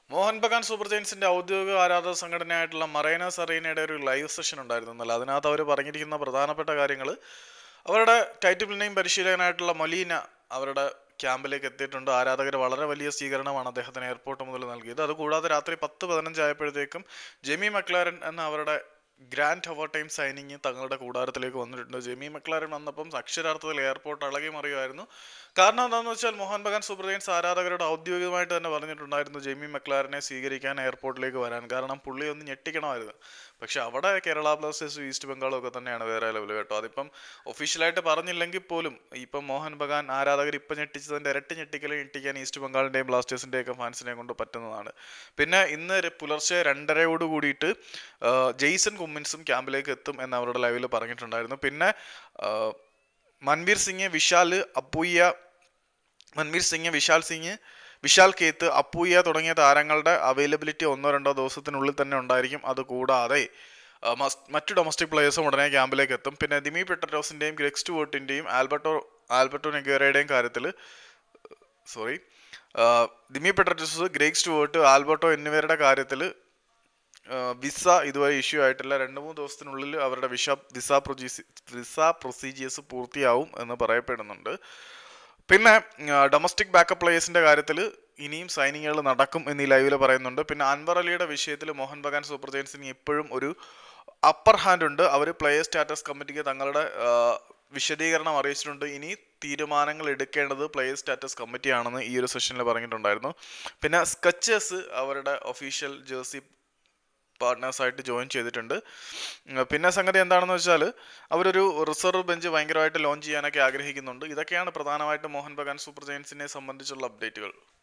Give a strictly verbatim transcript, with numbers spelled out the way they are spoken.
Mohan Bagan super ജയൻസിന്റെ ഔദ്യോഗിക ആരാധക സംഘടനയായിട്ടുള്ള mariner's അറീനയുടെ ഒരു ലൈവ് സെഷൻ ഉണ്ടായിരുന്നു എന്നല്ല. അതിനകത്ത് അവർ പറഞ്ഞിരിക്കുന്ന പ്രധാനപ്പെട്ട കാര്യങ്ങൾ, അവരുടെ ടൈറ്റിൽ വിന്നിംഗ് പരിശീലകനായിട്ടുള്ള മൊലീന അവരുടെ ക്യാമ്പിലേക്ക് എത്തിയിട്ടുണ്ട്. ആരാധകർ വളരെ വലിയ സ്വീകരണമാണ് അദ്ദേഹത്തിന് എയർപോർട്ട് മുതൽ നൽകിയത്. അതുകൂടാതെ രാത്രി പത്ത് പതിനഞ്ചായപ്പോഴത്തേക്കും ജെമി മക്ലാരൻ എന്ന അവരുടെ ഗ്രാൻഡ് ഓവർ ടൈം സൈനിങ് തങ്ങളുടെ കൂടാരത്തിലേക്ക് വന്നിട്ടുണ്ട്. ജെമി മക്ലാരൻ വന്നപ്പം അക്ഷരാർത്ഥത്തിൽ എയർപോർട്ട് ഇളകി മറിയുമായിരുന്നു. കാരണം എന്താണെന്ന് വെച്ചാൽ മോഹൻ ബഗാൻ സൂപ്പർ ജയൻസ് ആരാധകരോട് ഔദ്യോഗികമായിട്ട് തന്നെ പറഞ്ഞിട്ടുണ്ടായിരുന്നു ജെമി മക്ലാരനെ സ്വീകരിക്കാൻ എയർപോർട്ടിലേക്ക് വരാൻ. കാരണം പുള്ളി ഒന്ന് ഞെട്ടിക്കണമായിരുന്നു. പക്ഷെ അവിടെ കേരള ബ്ലാസ്റ്റേഴ്സും ഈസ്റ്റ് ബംഗാളും ഒക്കെ തന്നെയാണ് വേറെ ലെവൽ കേട്ടോ. അതിപ്പം ഒഫീഷ്യലായിട്ട് പറഞ്ഞില്ലെങ്കിൽ പോലും ഇപ്പം മോഹൻ ബഗാൻ ആരാധകർ ഇപ്പം ഞെട്ടിച്ചതിൻ്റെ ഇരട്ടി ഞെട്ടിക്കൽ ഞെട്ടിക്കാൻ ഈസ്റ്റ് ബംഗാളിൻ്റെയും ബ്ലാസ്റ്റേഴ്സിൻ്റെയൊക്കെ ഫാൻസിനെ കൊണ്ട് പറ്റുന്നതാണ്. പിന്നെ ഇന്ന് പുലർച്ചെ രണ്ടരയോട് കൂടിയിട്ട് ജെയ്സൺ കുമ്മിൻസും ക്യാമ്പിലേക്ക് എത്തും എന്ന് അവരുടെ ലൈവിൽ പറഞ്ഞിട്ടുണ്ടായിരുന്നു. പിന്നെ മൻവീർ സിംഗ്, വിശാൽ അപ്പൂയ്യ മൻവീർ സിംഗ് വിശാൽ സിംഗ് വിശാൽ കേത്ത്, അപ്പൂയ്യ തുടങ്ങിയ താരങ്ങളുടെ അവൈലബിലിറ്റി ഒന്നോ രണ്ടോ ദിവസത്തിനുള്ളിൽ തന്നെ ഉണ്ടായിരിക്കും. അതുകൂടാതെ മറ്റു ഡൊമസ്റ്റിക് പ്ലേയേഴ്സും ഉടനെ ക്യാമ്പിലേക്ക് എത്തും. പിന്നെ ദിമി പെട്രോസിൻ്റെയും ഗ്രെഗ് സ്റ്റുവർട്ടിൻ്റെയും ആൽബർട്ടോ ആൽബർട്ടോ നെഗേറയുടെയും കാര്യത്തിൽ sorry Dimi Petros, Greg Stuart, Alberto എന്നിവരുടെ കാര്യത്തിൽ വിസ ഇതുവരെ ഇഷ്യൂ ആയിട്ടില്ല. രണ്ട് മൂന്ന് ദിവസത്തിനുള്ളിൽ അവരുടെ വിസ വിസ പ്രൊസീജ് വിസ പ്രൊസീജിയേഴ്സ് പൂർത്തിയാവും എന്ന് പറയപ്പെടുന്നുണ്ട്. പിന്നെ ഡൊമസ്റ്റിക് ബാക്കപ്പ് പ്ലേയേഴ്സിൻ്റെ കാര്യത്തിൽ ഇനിയും സൈനിങ്ങുകൾ നടക്കും എന്ന് ഈ ലൈവിൽ പറയുന്നുണ്ട്. പിന്നെ അൻവർ അലിയുടെ വിഷയത്തിൽ മോഹൻ ബഗാൻ സൂപ്പർ ജയൻസിന് ഇപ്പോഴും ഒരു അപ്പർ ഹാൻഡ് ഉണ്ട്. അവർ പ്ലെയർ സ്റ്റാറ്റസ് കമ്മിറ്റിക്ക് തങ്ങളുടെ വിശദീകരണം അറിയിച്ചിട്ടുണ്ട്. ഇനി തീരുമാനങ്ങൾ എടുക്കേണ്ടത് പ്ലെയർ സ്റ്റാറ്റസ് കമ്മിറ്റിയാണെന്ന് ഈ ഒരു സെഷനിൽ പറഞ്ഞിട്ടുണ്ടായിരുന്നു. പിന്നെ സ്കച്ചേഴ്സ് അവരുടെ ഒഫീഷ്യൽ ജേഴ്സി പാർട്ട്നേഴ്സായിട്ട് ജോയിൻ ചെയ്തിട്ടുണ്ട്. പിന്നെ സംഗതി എന്താണെന്ന് വെച്ചാൽ അവരൊരു റിസർവ് ബെഞ്ച് ഭയങ്കരമായിട്ട് ലോഞ്ച് ചെയ്യാനൊക്കെ ആഗ്രഹിക്കുന്നുണ്ട്. ഇതൊക്കെയാണ് പ്രധാനമായിട്ട് മോഹൻ ബഗാൻ സൂപ്പർ ജയൻസിനെ സംബന്ധിച്ചുള്ള അപ്ഡേറ്റുകൾ.